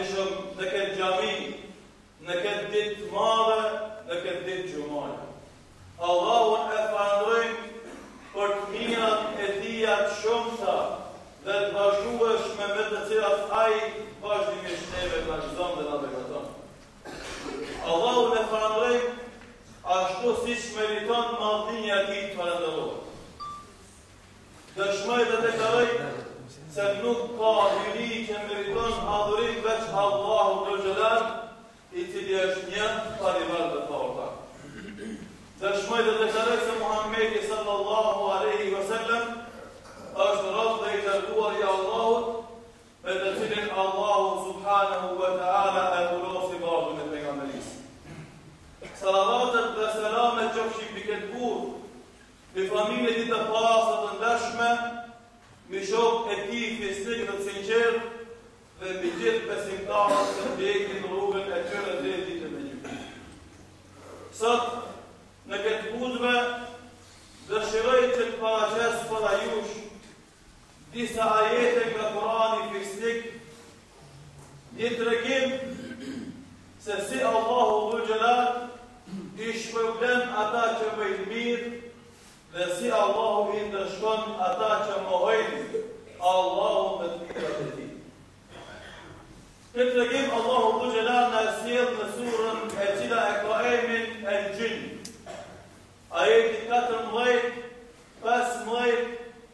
pranishëm në këtë xhami, në këtë ditë të madhe, në këtë ditë xhumaje. Allahun e falenderojmë për të mirat e tija të shumta dhe të vazhdueshme me të cilat ai vazhdimisht neve na gëzon dhe na beqaton. Allahun e falenderojmë ashtu siç meriton madhënia e tij të falenderohet. Dëshmoj dhe deklaroj se nuk ka hyri që meriton adhurim veç Allahu Dhul Jalal, i cili është një parivar dhe pa ortak. Dëshmoj dhe deklaroj se Muhamedi sallallahu alaihi wasallam është rob dhe i dërguar i Allahut, me të cilin Allahu subhanahu wa ta'ala e urosi bardhën e pejgamberisë. Salavatet dhe selamet qofshin mbi këtë burr, mbi familjet e tij të pastë të ndershme, mbi shokët e tij fisnik dhe të sinqert dhe mbi gjithë besimtarët që ndjekin rrugën e tyre deri në ditën e gjykimit. Sot në këtë hutbë dëshiroj që të paraqes për jush disa ajete nga Kurani fisnik, një tregim se si Allahu Dhul Jalal i shpërblen ata që bëjnë mirë dhe si Allahu i ndëshkon ata që mohojnë Allahu me të mirat e tij. Këtë tregim Allahu Dhul Jalal na sjell në surën e cila e ka emrin El-Jinn. Ajeti 14, 15,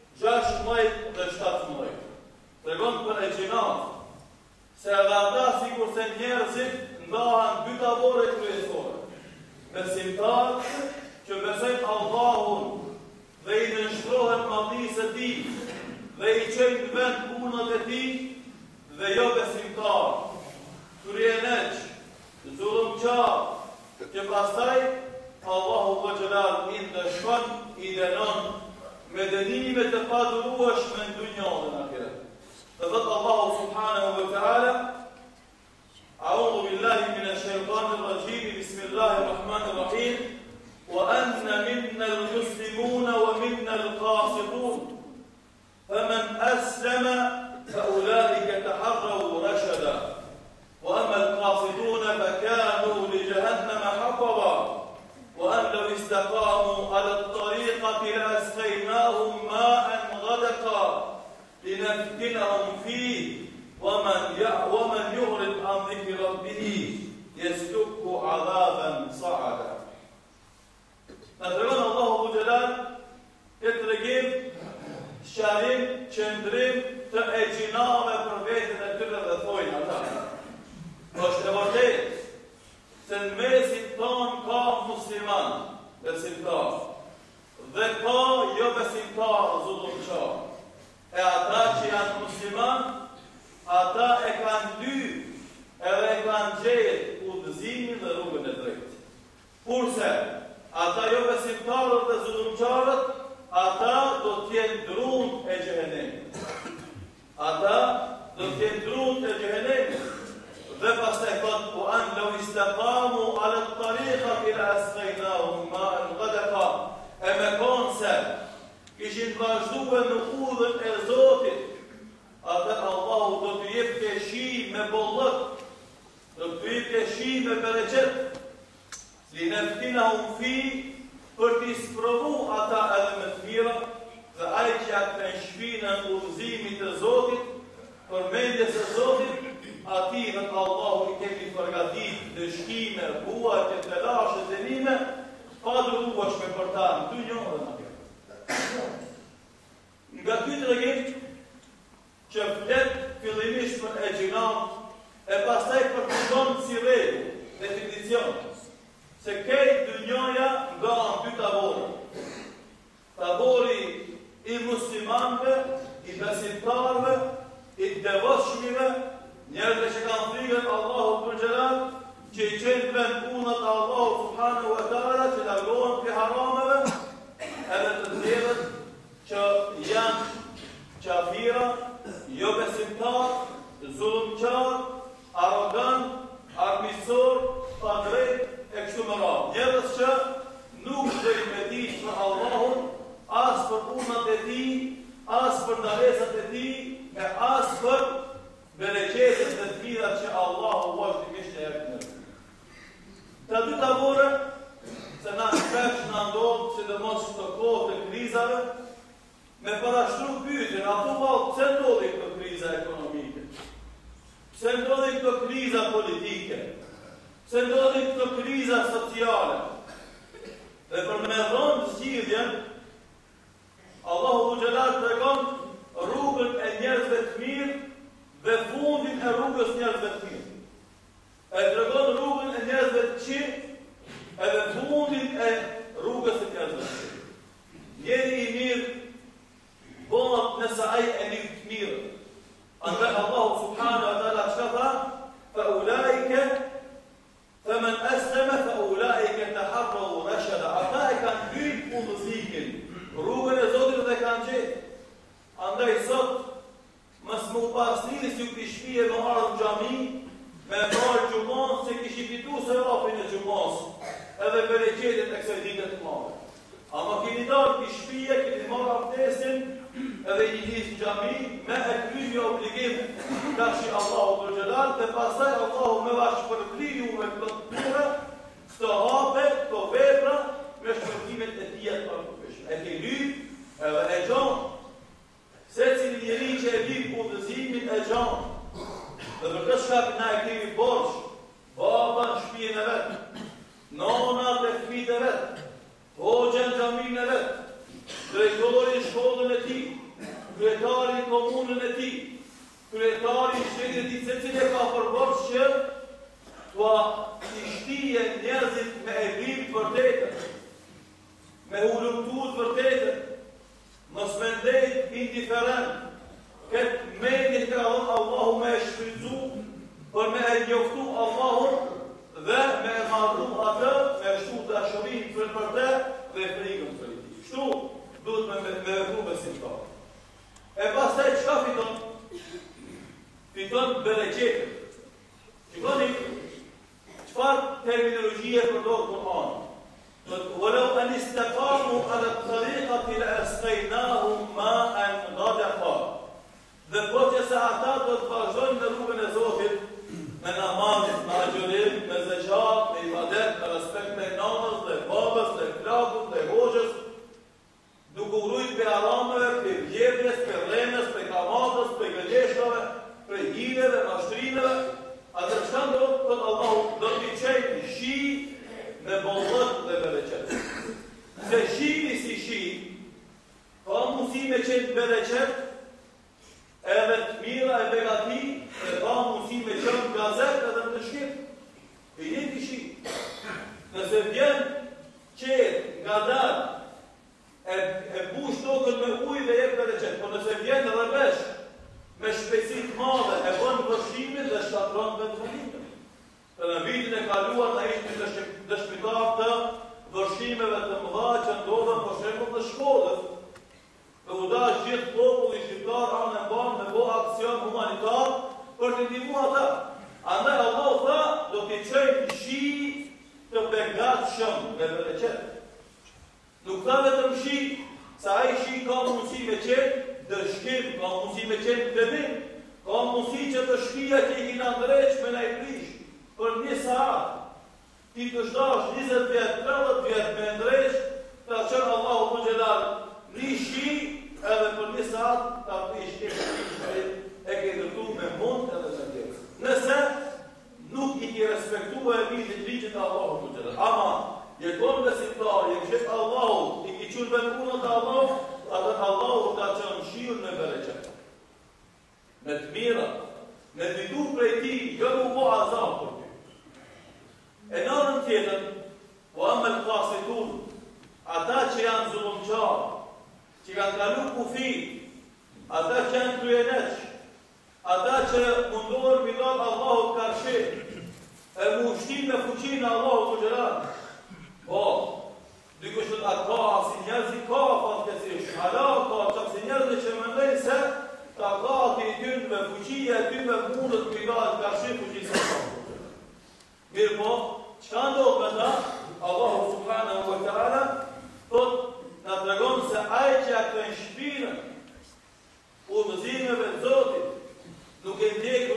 16 dhe 17. Tregon për e gjinat, se edhe ata sikur se njerëzit ndahen dy tabore kryesore. Besimtar që besojnë Allahun dhe i nënshtrohen madhnisë së tij dhe i çojnë në vend punët e tij, dhe jo besimtar, kurieneq, zullumqar, që pastaj Allahu Dhul Jalal i ndëshkon, i dënon me dënime të padurueshme në dunjë dhe në ahiret. Dhe thot Allahu subhanahu wa ta'ala: أعوذ بالله من الشيطان الرجيم بسم الله الرحمن الرحيم وأن منا المسلمون ومنا القاسطون فمن أسلم فأولئك تحروا رشدا وأما القاسطون فكانوا لجهنم حطبا وأن لو استقاموا على الطريقة لأسقيناهم ماء غدقا لنفتنهم فيه ومن يعرض عن ذكر ربه يسلكه عذابا صعدا. Natregon Allahu Dhul Jalal këtë tregim, shërim, qëndrim të e gjinave për vetën e tyre dhe thojnë ata. Është e vërtetë se në mesin ton ka musliman, besimtar, dhe ka jo besimtar, zullumqar. E ata që janë musliman, ata e kanë dy edhe e kanë gjetë udhëzimin dhe rrugën e drejtë. Kurse ata jo besimtarët dhe zullumqarët, ata do t'jenë drunë e xhehenemit. Ata do t'jenë drunë e xhehenemit. Dhe pastaj thot: "Wa an law istaqamu ala at-tariqati la asqaynahum ma'an ghadaqa." E me konë se kishin vazhduar në udhën e Zotit, atë Allahu do të jep keshi me bollëk, do të jep keshi me bereqet, lineftinahum fi, për t'i sprovu ata edhe me të mira, dhe ai që atë në shpinën udhëzimit të Zotit, përmendjes së Zotit, ati dhe Allahu i kemi përgatit dëshkime, huajtje, telashe, dënime, pa durueshme për ta në dunjë dhe në ahiret. Nga ky tregim që flet fillimisht për e gjinat, e pastaj përfundon si rregull, definicion, se këtë dunjoja nga në dy tabore. Tabori i muslimanëve, i besimtarëve, i devotshmive, njerëzve që kanë frikën Allahu Dhul Jalal, që i qenë vend punët Allahu subhanahu wa ta'ala, që largohen për harameve, edhe të tjerët që janë qafira, jo besimtar, zullumqar, arrogant, armiqësor, pa drejt e kështu me radhë. Njerëz që nuk do i meditojnë për Allahun, as për punët e tij, as për ndalesat e tij, e as për bereqetet dhe të mirat që Allahu vazhdimisht e jep njerëzve. Të dy tavore, se na shpesh na ndodh, sidomos këto kohë të krizave, me parashtru pyetjen, apo vallë pse ndodhi kjo kriza ekonomike? Pse ndodhi kjo kriza politike? Pse ndodhi kjo kriza sociale? Dhe për me dhënë zgjidhjen, Allahu Xhelal tregon rrugën e njerëzve të mirë dhe fundin e rrugës njerëzve të mirë. E tregon rrugën e njerëzve të këqij edhe fundin e rrugës së njerëzve të mirë. Njeri i mirë bëhet nëse ai e një të mirë. Andaj Allahu Subhanahu wa Taala çka tha? Fa ulaika faman aslama fa ulaika taharraw rashada. Ata e kanë hyrë udhëzimin, rrugën e Zotit dhe kanë gjetë. Andaj sot mos më pasni si u shpije me ardhë xhami, me marrë xhumon se kishi fitu se rapin e xhumos, edhe bereqetet e kësaj dite të madhe. Ama keni dalë i shpije, keni marrë abdestin, edhe i nisë xhami me e krymi obligim tash Allahu Xhelal, dhe pastaj Allahu me vash për kriju me këto ture, këto hape, këto vepra, me shpërtimet e tija të përpëshme. E ke lyp, edhe e gjonë, se cili njeri që e lyp udhëzimin e gjonë, dhe për këtë shkak na e kemi borç, baba në shtëpinë e vet, nona te fëmijët e vet, hoxha në xhaminë e vet, drejtori në shkollën e tij, kryetari në komunën e tij, kryetari në shtetin e tij, secili ka për borç që tua i shtije njerëzit me e lyp vërtetën, me hulumtu të vërtetën, mos me ndejt indiferent, këtë mendin ka dhënë Allahu me e shfrytzu, për me e njoftu Allahun dhe me e marru atë, me shtu dashurin për te dhe frikën për ti. Shtu duhet me vepru besimtar. E pastaj çka fiton? Fiton bereqetin. Shikoni çfarë terminologjie përdor Kur'ani. ولو أن استقاموا على الطريقة لأسقيناهم ماء غدقا. Dhe po që se ata do të vazhdojnë në rrugën e Zotit, me namazit, me agjërim, me zeqat, me ibadet, me respekt me nanës, dhe babës, dhe plakut, dhe hoxhës, duke urujt për aramëve, për vjedhjes, për rrenës, për kamatës, për gëleshtave, për hineve, mashtrimeve, atër çka ndodh, thot Allahu, do t'i qejnë shi me bollët dhe bereqet. Se shini si shi, ka mundësi me qenë bereqet, edhe të mira e begati, e ka mundësi me qenë gazet edhe të shkip. E jenë të shi. Nëse vjen qetë nga dalë, e bush tokën me ujë dhe jep bereqet, por nëse vjen edhe vesh, me shpesit madhe, e bën vështimin dhe shtatron dhe të vëllimin. Në vitin e kaluar në ishtë dëshmitar të vërshimeve të mëdha që ndodhen për shembull në shkollët. Dhe u dash gjithë populli shqiptar anë e banë me bo aksion humanitar për të ndihmu ata. Andaj Allahu tha, do t'i qejnë shi të begatshëm me bereqet. Nuk tha vetëm shi, sa ai shi ka mundësi me qenë dëshkim, ka mundësi me qenë klemim, ka mundësi që të shpia që i kina ndreq me na i prish. Për një saat, ti të shdash 20 vjetë, 30 vjetë me ndreq, të qënë Allahu Xhelal një shi, edhe për një saat, ta prish e ke dërtu me mund edhe me tjetër. Nëse nuk i ki respektu e ligjit Allahu Xhelal. Ama, jeton besimtar, je këshet Allahu, i ki qurë benkunët Allahu, atë Allahu ka qënë shiur me bereqet. Me të mira, me vitu prej ti, jo mu po azam për ti. E nërën tjetër, o amel qasitun, ata që janë zullumqar, që kanë kalu kufi, ata që janë kryeneq, ata që mundohen midat Allahu karshet, e mu ushtin me fuqinë Allahu Xhelal. Po, dikush të atë ka si njerëzi ka fatkesish, hala ka që si njerëzi që mëndej se ta ka ati i tynë me fuqia, ty me mundët midat karshet fuqisë Allahu. Mirë po, çka ndodh me ta? Allahu Subhanahu wa Taala thot na tregon se ai që ka në shpinën udhëzimeve të Zotit, nuk e ndjek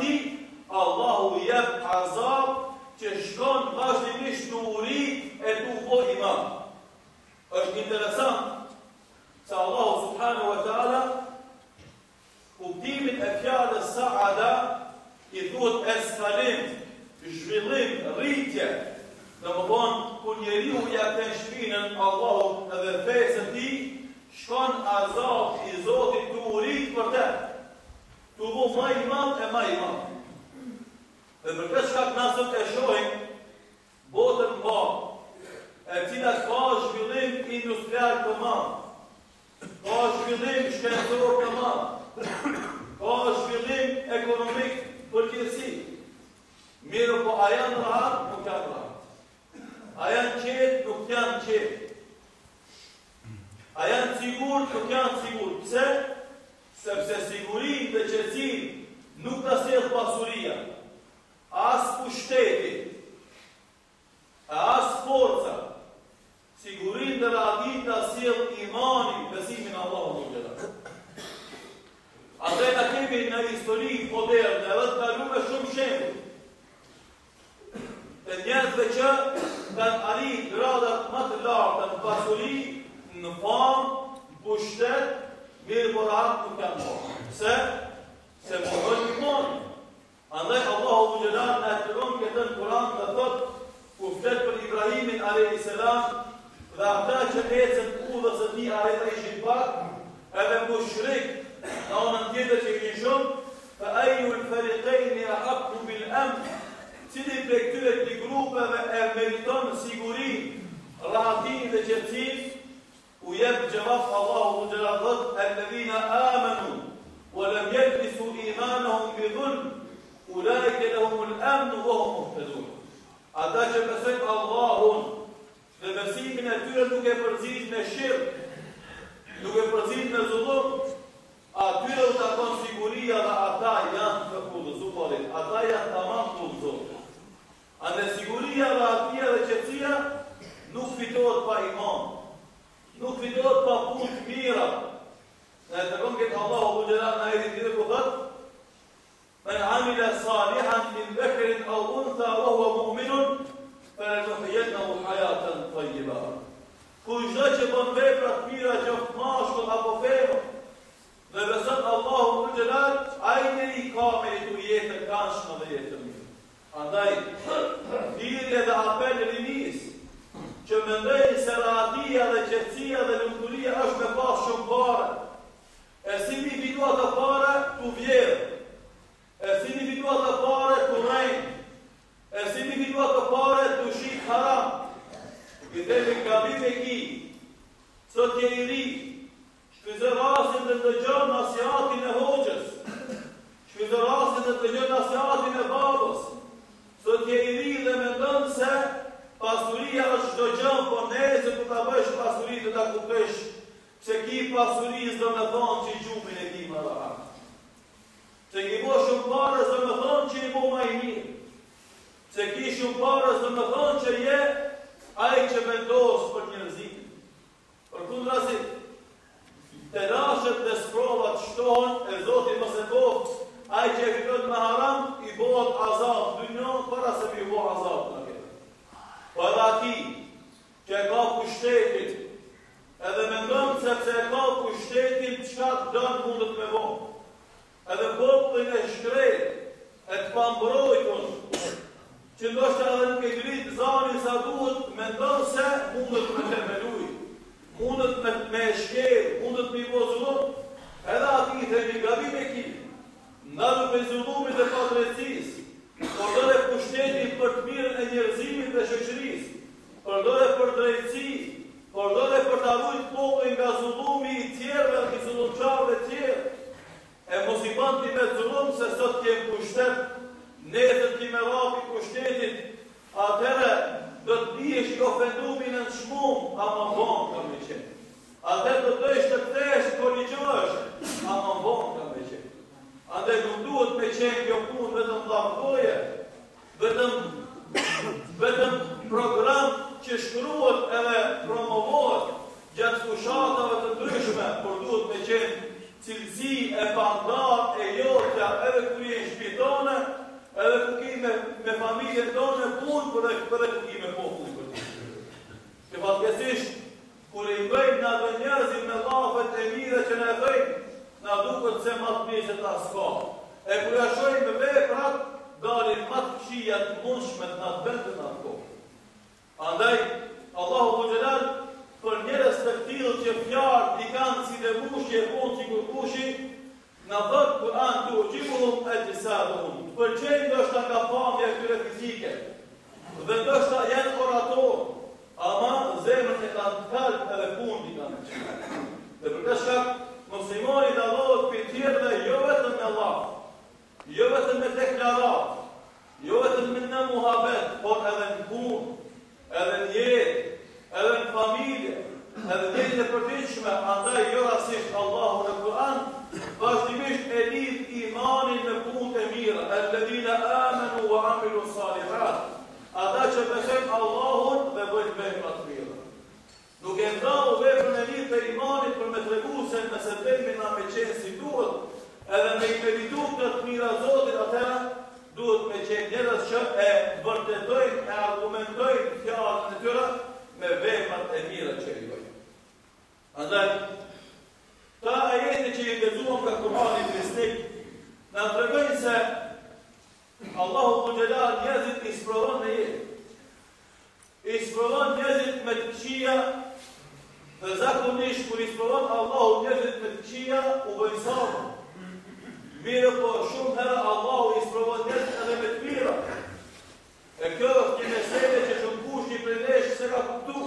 ati, Allahu jep azab që shkon vazhdimisht të uri e të u bo imam. Është interesant se Allahu subhanahu wa ta'ala kuptimin e fjalës saada i thuhet eskalim, zhvillim, rritje. Domethënë, kur njeriu ja kthen shpinën Allahut edhe fesën e tij, shkon azab i Zotit të urit për të. Tu bo më i madh e më i madh. Dhe për këtë shkak na sot e shohim botën mbar, e cila ka zhvillim industrial të madh, ka zhvillim shkencor të madh, ka zhvillim ekonomik përgjithësi. Mirë po a janë rahat, nuk janë rahat. A janë qetë, nuk janë qetë. A janë sigur, nuk janë sigur. Pse? Sepse sigurin dhe qetësin nuk të sjell pasuria, as pushteti, as forca. Sigurin dhe rahatin të sjell imani, besimin Allahu në gjëra. Andaj na kemi në histori moderne, edhe të kaluar shumë shembuj të njerëzve që kanë arrit gradat më të larta në pasuri, në famë, në pushtet, mirë por rahat nuk kanë bërë. Pse? Se mohojnë imani. Andaj Allahu Gjelal në tregon këtë në Kur'an dhe thot, ku flet për Ibrahimin a.s. dhe ata që ecën udhës së tij ata ishin pak, edhe mushrik në anën tjetër që ishin shumë, fa ayyul fariqayn ahaqqu bil amn, cili prej këtyre dy grupeve e meriton sigurin, rahatin dhe qetësinë, u jep gjavaf Allahu Gjelal thot, alladhina amanu wa lam yalbisu imanahum bi dhulm, ulaika lahumul amn wa hum muhtadun. Ata që besojnë Allahun dhe besimin e tyre nuk e përzijnë me shirk, nuk e përzijnë me zullum, atyre u takon siguria dhe ata janë të udhëzuarit, ata janë tamam të udhëzuar. Ande siguria, rahatia dhe qetësia nuk fitohet pa iman, nuk fitohet pa punë të mira. Ne tregon këtë Allahu Gjelal në ajetin tjetër ku thot: "Men amila salihan min dhakarin aw untha wa huwa mu'minun falanuhyiyannahu hayatan tayyibah." Kushdo që bën vepra të mira qoftë mashkull apo femër, dhe beson Allahu Gjelal, ai njeri ka meritu jetë të këndshme dhe jetë të mirë. Andaj, thirrje dhe apel rinis që mendojnë se rahatia dhe qetësia dhe lumturia është me pas shumë pare. E si mi fitu ato pare, tu vjerë. E si mi fitu ato pare, tu rejnë. E si mi fitu ato pare, tu shik haram. I themi gabim e ki, sot je i ri, shpizë rasin dhe dëgjon nasihatin e hoxhës, shpizë rasin dhe dëgjon nasihatin e babës. Sot je i ri dhe mendon se pasuria është çdo gjë, por nëse ku ta bësh pasurinë do ta kuptosh se ki pasurisë do të thonë që gjumin e ti më rahat. Se ki bo shumë parës do të thonë që i bo më i mirë. Se ki shumë parës do të thonë që je ai që vendos për njerëzimin. Për kundrazi, telashet dhe sprovat shtohen e Zoti mos e bëj. Ai që e fiton me haram i bëhet azab dynjon para se i bëhet azab në ahiret. Po edhe ati që e ka pushtetin, edhe mendon sepse e ka pushtetin çka don mundet me bëj. Edhe popullin e shkret, e të pambrojtur, që ndoshta edhe nuk e grit zanin sa duhet, mendon se mundet me temeluj, mundet me shkel, mundet me vozullu, edhe ati i themi gabim e ki. Ndalu me zullumit dhe padrejtësisë, përdore pushtetin për të mirën e njerëzimit dhe shoqërisë, përdore për drejtësi, përdore për të ruajtur popullin nga zullumi i tjerëve dhe zullumçarëve të tjerë. E mos i bën ti me zullum se sot kem pushtet, nesër ti me rapi pushtetit, atëherë do të biesh i ofendumi në çmum, ama von ka me qenë. Atëherë do të ishte të kthesh korrigjohesh, ama von ka me qenë. Andaj nuk duhet me qenë kjo punë vetëm lavdoje, vetëm program që shkruhet edhe promovohet gjatë fushatave të ndryshme, por duhet me qenë cilësi e pandar e jotja edhe kur je në shtëpi tone, familjen tonë punë për edukime popullit për ti. Që fatkeqësisht, kur i bëjmë në atë njerëzit me llafet e mira që na bëjnë, na duket se më të mirë se ta s'ka. E kur ja shohim me veprat, dalin më të këqija të mundshme në atë vend të atë kohë. Andaj, Allahu Xhelal për njerëz të tillë që fjalë i kanë si dhe mushi e punë si kur kushi, në thot Kur'an të ujibuhum ajsaduhum. Pëlqejnë ndoshta nga pamja e tyre fizike, dhe ndoshta janë orator, ama zemrën e kanë kalp edhe punë i kanë qenë. Dhe për këtë shkak, muslimani dallohet për tjerëve jo vetëm me Allah, jo vetëm me deklarat, jo vetëm me në muhabet, por edhe në punë, edhe në jetë, edhe në familje, edhe në jetë e përditshme. Andaj jo rasisht Allahu në Kur'an vazhdimisht e lidh imanin me punë e mira, alladhina amanu wa amilu salihat, ata që besojnë Allahun dhe bëjnë vepra të mira. Nuk e ndau veprën e mirë për imanit për me tregu se nëse vemi na me qenë si duhet, edhe me i meditu këtë mira Zotit, atëra duhet me qenë njerëz që e vërtetojnë, e argumentojnë fjalën e tyre me veprat e mira që i bëjnë. Andaj, ta ajete që i lexuam nga Kur'ani Krisnik na tregojnë se Allahu Xhelal njerëzit i sprovon në jetë. I sprovon njerëzit me të këqija, dhe zakonisht kur i sprovon Allahu njerëzit me të këqija, u bëjnë sabër. Mirë po shumë herë Allahu i sprovon njerëzit edhe me të mira. E kjo është një mesele që shumë kush i prej nesh se ka kuptu.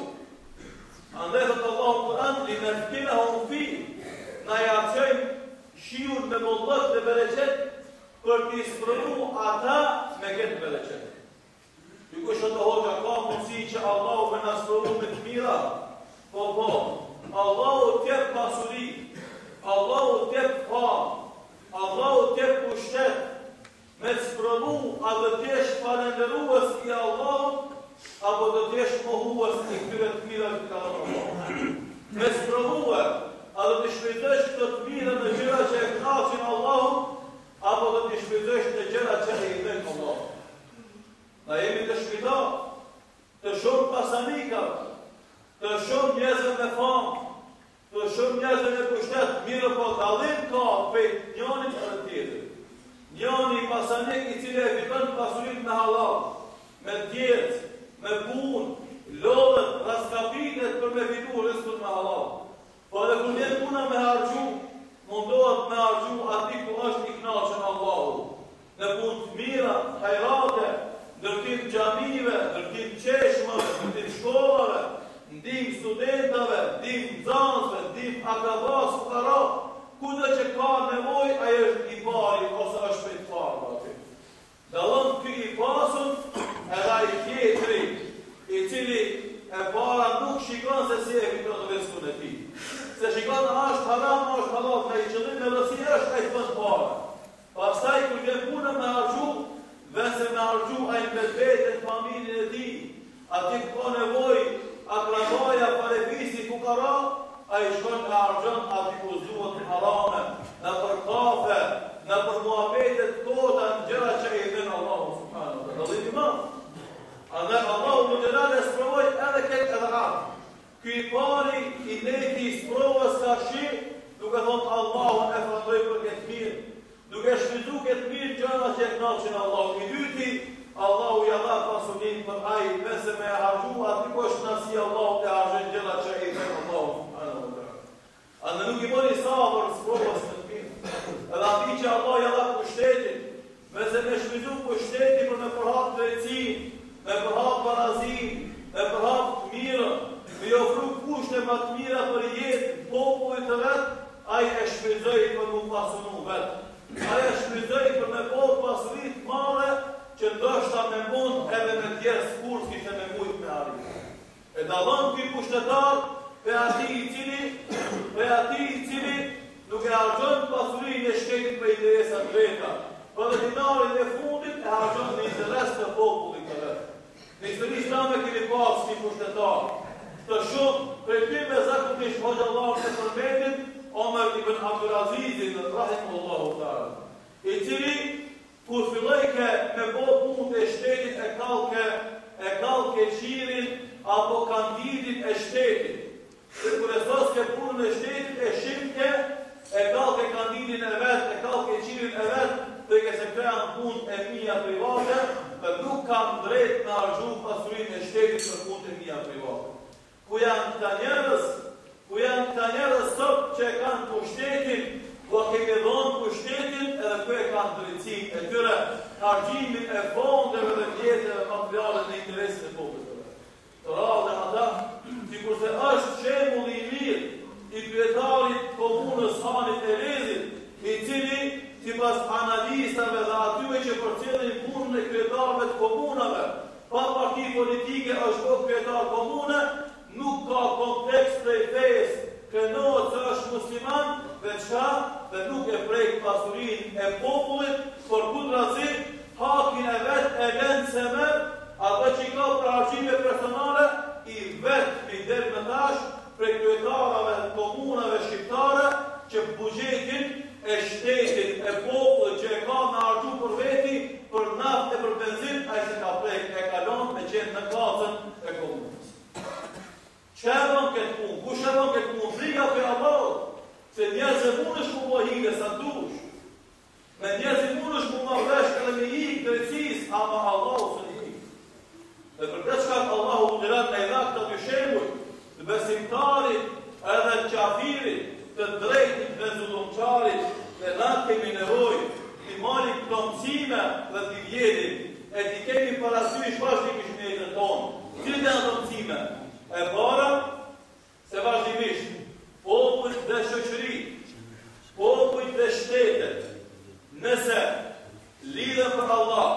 Andaj thot Allahu Kur'an, linaftinahum fi, na ja çojmë shiun me bollëk dhe bereqet për t'i sprovu ata me këtë bereqet. Dikush të hoxha ka mundësi që Allahu me na sprovu me të mira? Po, Allahu t'jep pasuri, Allahu t'jep famë, Allahu t'jep pushtet, me të sprovu a dhe t'jesh falenderues i Allahut, apo do t'jesh mohues i këtyre të mira që ka dhënë Allahu. Me sprovu a do t'i shpëtosh këto të mira në gjëra që e kënaqin Allahut, apo do t'i shpëtosh në gjëra që e idhen Allahut. Na jemi të shpëtar, të shumë pasanikave, të shumë njerëzve me famë, të shumë njerëzve me pushtet, mirë po dallim ka prej njënit edhe tjetrit. Njëni pasanik i cili e fiton pasurinë me halal, me djerë, me punë, lodhet, raskapitet për me fitu rrezikun me halal. Po edhe kur vjen puna me harxhu, mundohet me harxhu aty ku është i kënaqur Allahu. Në punë të mira, hajrate, ndërtim xhamive, ndërtim qeshmave, ndërtim shkollave, ndihmë studentave, ndihmë nxënësve, ndihmë akrabas, fukara, kudo që ka nevojë, ai është i pari ose është prej të parë aty. Dallon ky i pasur edhe ai tjetri, i cili e para nuk shikon se si e fiton rrezikun e tij. Se shikon a është haram, a është halal, ai qëllim me rësi është ai bën parë. Pastaj kur vjen puna me harxhu, vese me harxhu ai vetën familjen e tij, aty ka nevojë akrabaja, parevisi, fukara, ai shkon e harxhon aty ku duhet harame, në për kafe, në për muhabetet kota, në gjëra që i dhen Allahu subhanahu wa taala. Dallim i madh. Andaj Allahu Xhelal e sprovoi edhe këtë edhe atë. Ky i pari i leti i sprovës ka shi, duke thonë Allahun e falenderoj për këtë mirë, duke shfrytzuar këtë mirë gjëra që e kënaqin Allahu. I dyti, Allahu ja dha pasurinë për ai, nëse me harxhu aty ku është nasi Allahu të harxhon gjëra që i dhen Allahu subhanahu wa taala. Andaj nuk i bëni sabër sprovës të mirë. Edhe ati që Allah ja dha pushtetin, nëse me shfrytzu pushtetin për me përhap drejtësinë, me përhap barazin, me përhap të mirën, me i ofru kushte më të mira për jetë popullit të vetë, ai e shfrytëzoi për mu pasunu vetë. Ai e shfrytëzoi për me bërë pasurit madhe që ndoshta me mund edhe me tjerë skurës kishte me mujt me arrit. E dallon ky pushtetar për ati i cili nuk e harxhon pasurinë e shtetit për interesa të veta, por dhe dinarin e fundit e harxhon në interes të popullit të vetë. Në historinë islame kemi pasur si pushtetar të shumë, prej tyre zakonisht hoxhallahu e përmendin Omer ibn Abdulazizin rahimahullahu taala, i cili kur filloi me bëu punë të shtetit e ka kallke qirin apo kandidin e shtetit. Dhe kur e thos ke punën e shtetit e shimke, e kallke kandidin e vetë, e kallke qirin e vetë, dhe ke se këta janë punë e mija private, dhe nuk kam drejt në argju pasurin e shtetit për punë e mija private. Ku janë këta njerëz sot që e kanë pushtetin, ku kemi dhonë pushtetin edhe ku e kanë drejtësin e tyre argjimin e fondeve dhe vjetëve materiale në interesin e popullit. Të radhe ata, si kurse është shembull i mirë i kryetarit komunës Hanit e Lezit, i cili sipas analistave dhe atyre që përcjellin punën e kryetarëve të komunave, pa parti politike është kryetar komune, nuk ka kontekst prej fesë, krenohet se është musliman, dhe nuk e prek pasurin e popullit, për kundrazi, hakin e vetë e lënë se merë, atë që ka për arqime personale, i vetë binder me tash, prej kryetarave komunave shqiptare, që bugjetin e shtetit e popullit që e ka në arqu për veti, për naft e për benzin, a i se ka prek e kalon me qenë në klasën e komunës. Që e dhëm këtë punë? Kush e dhëm këtë punë? Friga për Allah, se njerëz e mund është mu hile sa dush. Me njerëz e mund është mu ma vesh edhe me hikë drejtësis, ama Allah së një hikë. Dhe për këtë shkak Allahu të dirat në idha këta të shemuj, të besimtarit edhe qafirit, të drejtit dhe zullumqarit, dhe na kemi nevoj të marim këto mësime dhe të vjedin, e të kemi parasysh vazhdimisht në jetën tonë. Cilë të në të mësime? E para, se vazhdimisht, popujt dhe shoqëri, popujt dhe shtetet, nëse lidhen për Allah,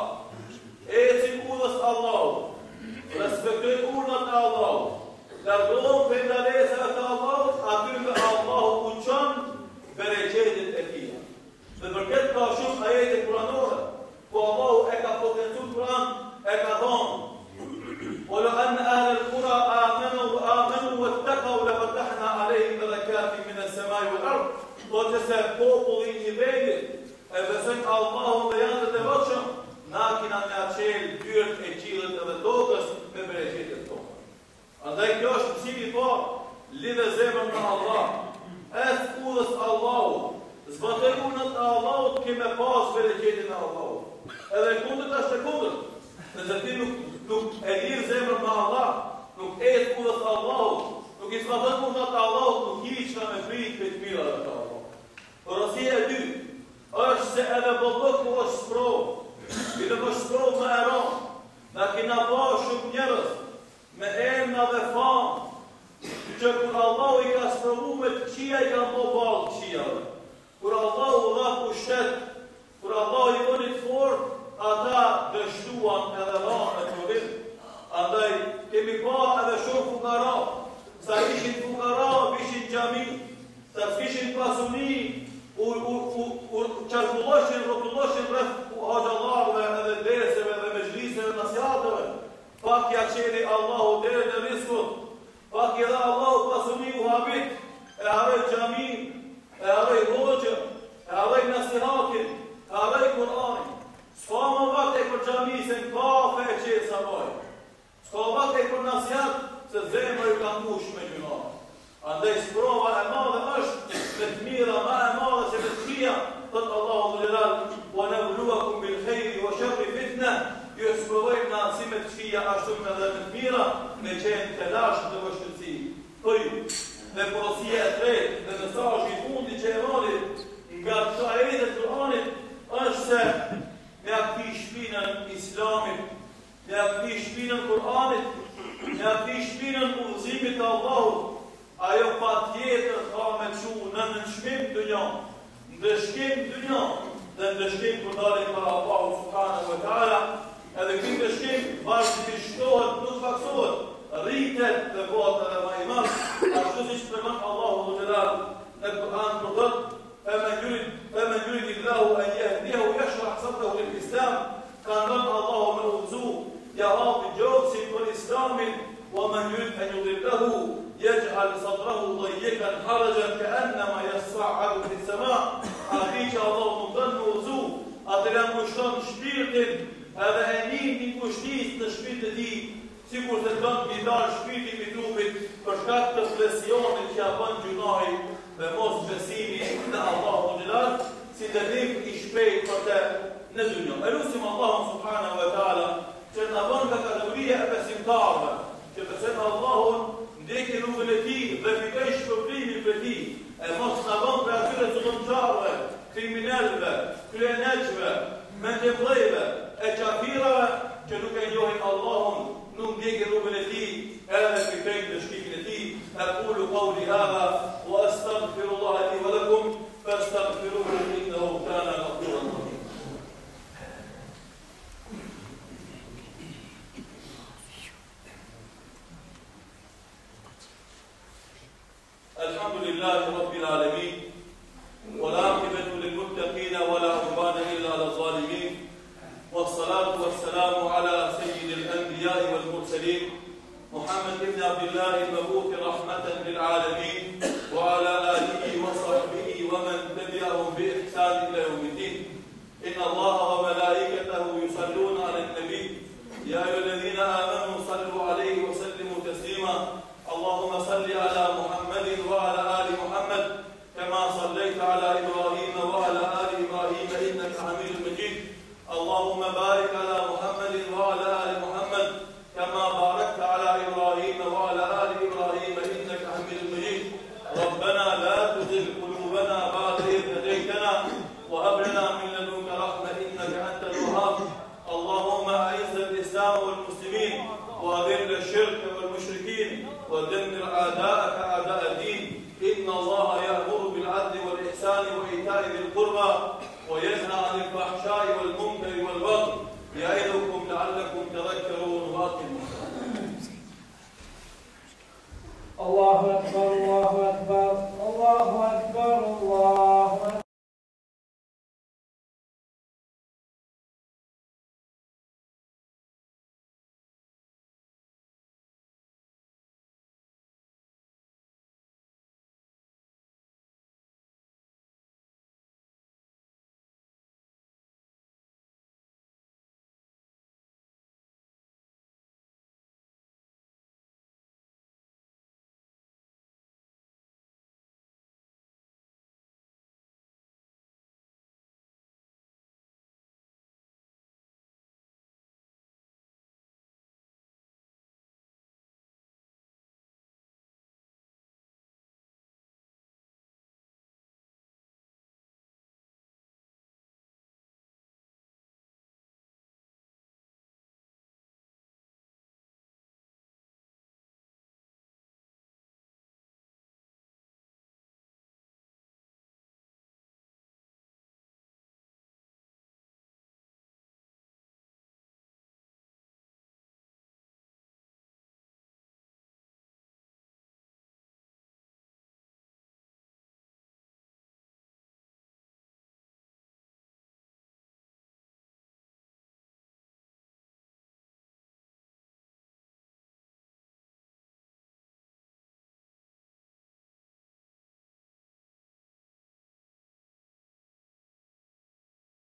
ecin udhës Allahu, respektojnë urnat e Allahu, largohen prej ndalesave të Allahut, aty që Allahu uçon bereqetit e tij. Dhe për këtë ka shumë ajete kuranore, ku Allahu e ka potencuar Kur'an, e ka thonë: "Wala an ahla al-qura amanu wattaqaw la fatahna alayhim barakatin min as-samai wal-ard." Do të se populli i vendit e besojnë Allahun dhe janë të devotshëm, na kina me aqel dyert e qiellit edhe tokës me bereqetet tona. Andaj kjo është mësimi i parë, lidhe zemrën me Allah, es udhës Allahut, zbatoj urnat e Allahut, kime pas bereqetin e Allahut. Edhe kundët është e kundët, nëse ti nuk e lidh zemrën me Allah, nuk es udhës Allahut, nuk i zbatoj urnat e Allahut, nuk hiqka me frit për të mirave të Allahut. Porosia e dytë është se edhe bollëku është sprov, i dhe më sprov me eron, na kina pa shumë njerëz, me emna dhe famë, që kur Allahu i ka sprovu me të qia, i ka po balë të qiave. Kur Allahu dha pushtet, kur Allahu i bënit fort, ata dështuan edhe dhanë e të. Andaj, kemi pa edhe shumë fukara, sa ishin fukara, ishin gjami, sa s'kishin pasuni, qarkulloshin, rotulloshin rreth haqallarve edhe derseve dhe me gjliseve nasihatëve. Pak ja qeli Allahu dhere në riskut, pak i dha Allahu pasuni u habit, e haroj gjamin, e haroj hoqën, e haroj nasihatin, e haroj Kur'anin. S'ka më vakt e për gjami se në kafe e qesa vaj. S'ka vakt e për nasihat se zemër ju ka mush me gjuna. Andaj sprova e madhe është me të mira, ma e madhe se me të qia, thëtë Allahu dhulilal, wa ne vluakum bil khejri wa sharri fitne, ju e sprovojmë në asimet të qia ashtu me dhe me të mira, me qenë të lashë dhe vështëtësi. Për ju, dhe porosia e tretë, dhe mesazhi i fundi që e marit, nga të ajetet e Kur'anit, është se me akti shpinën Islamit, me akti shpinën Kur'anit, me akti shpinën udhëzimit të Allahut, ajo pa tjetër ka me qu në nënshkim dënja, ndëshkim dënja, dhe ndëshkim për dalim për Allahu subhanahu wa ta'ala, edhe këtë ndëshkim vazhdimisht shtohet, nuk faksohet, rritet dhe bëhet edhe ma imam, ashtu si që tregon Allahu dhulilal në Kur'an për dhët, فمن يريد الله أن يهديه ويشرح صدره للإسلام كان الله موزو يعطي جوز والإسلام ومن يريد أن يضله يجعل صدره ضيقا حرجا كأنما يصعد في السماء أخيك الله مضل موزو أتلام مشتان shpirtin edhe e nin një kushtis në shpirtin e tij, sikur se don t'i dalë shpirti i trupit për shkak të presionit që ja bën gjunahi dhe mos besimi në Allahun xhelal, si dënim i shpejt për të në dunjë. Elusim Allahun subhanahu wa taala që na bën nga kategoria e besimtarëve, që besojnë Allahun, ndjekin rrugën e tij dhe fitojnë shpërblimin për tij. E mos na bën për atyre zullumçarëve, kriminalëve, kryenëçve, mendjellëve, e kafirëve që nuk e njohin Allahun, nuk ndjekin rrugën e tij, edhe fitojnë në shkikin e tij. Aqulu qawli hadha wa astaghfirullaha li wa lakum fastaghfiruhu innahu kana ghafuran rahim. الحمد لله رب العالمين والعاقبة للمتقين ولا عدوان إلا على الظالمين والصلاة والسلام على سيد الأنبياء والمرسلين محمد بن عبد الله المبعوث رحمة للعالمين وعلى آله وصحبه ومن تبعهم بإحسان إلى يوم الدين. إن الله وملائكته يصلون على النبي يا أيها الذين آمنوا صلوا عليه وسلموا تسليما. اللهم صل على محمد وعلى آل محمد كما صليت على إبراهيم وعلى آل إبراهيم إنك حميد مجيد. اللهم بارك على محمد وعلى آل محمد كما باركت على إبراهيم وعلى آل إبراهيم إنك حميد مجيد. ربنا لا تزغ قلوبنا بعد إذ هديتنا وهب لنا من لدنك رحمة إنك أنت الوهاب. اللهم أعز الإسلام والمسلمين وأذل الشرك والمشركين ودمر أعداءك أعداء الدين. إن الله يأمر بالعدل والإحسان وإيتاء ذي القربى وينهى